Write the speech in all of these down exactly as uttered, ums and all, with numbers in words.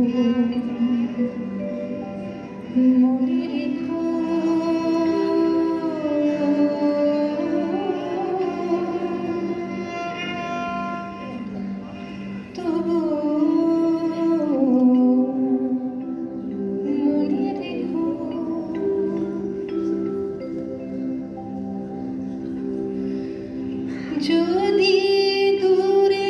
মনে রেখো তবু মনে রেখো যদি দূরে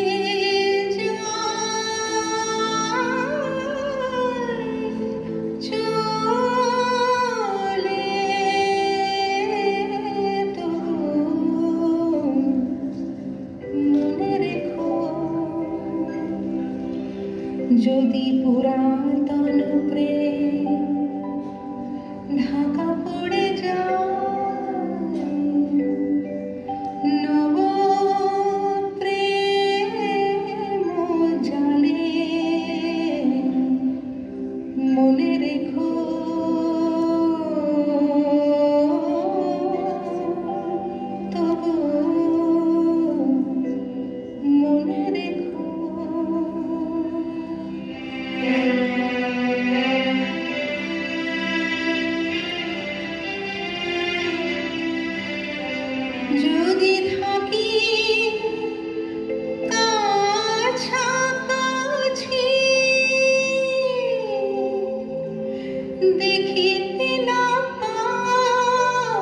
চলে তো মনে রেখো যদি পুরাতন প্রেম ঢাকা পড়ে যায় নব প্রেম জালে মনে রেখো তবু মনে রেখো যদি থাকি কাছাকাছি দেখিতে না পাও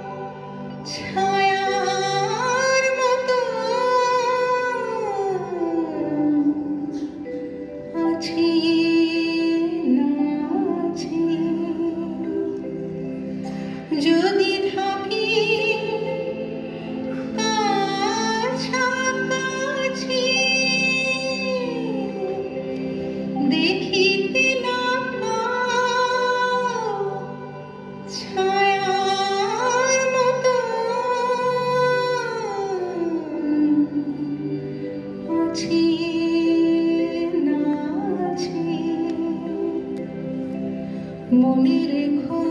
ছায়ার মতো আছি না আছি যদি থাকি কাছাকাছি দেখিতে না পাও ছায়ার মতো আছি না আছি মনে রেখো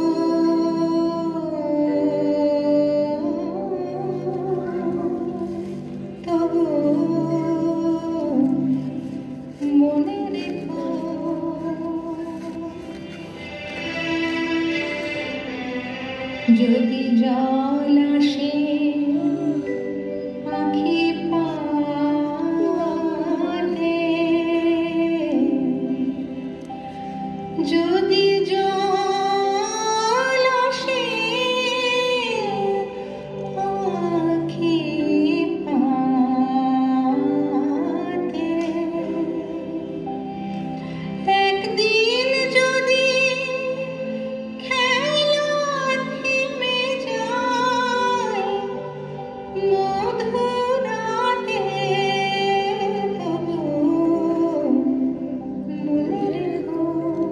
তবু মনে রেখো যদি জল আসে আঁখি পানে যদি জল আসে আঁখি পানে একদিন যদি খেলা থেমে যায় মধুরাতে তবু মনে রেখো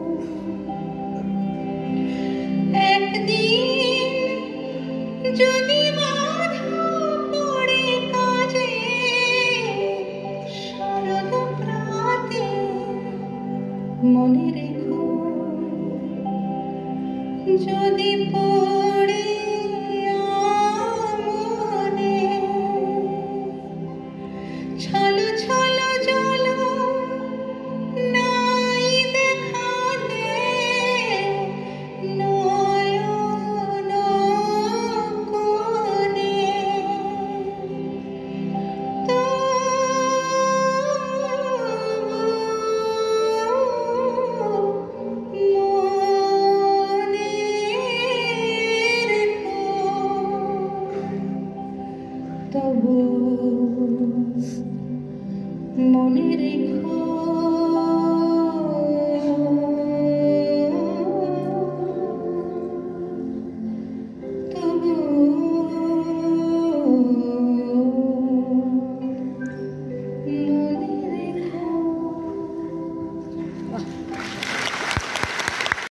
একদিন যদি বাধা পড়ে কাজে শরৎ প্রাতে মনে রেখো যদি পড়ে আমনে ছলো ছলো জল নাই দেখা দে নয়ন কোণে তবু মনে রেখো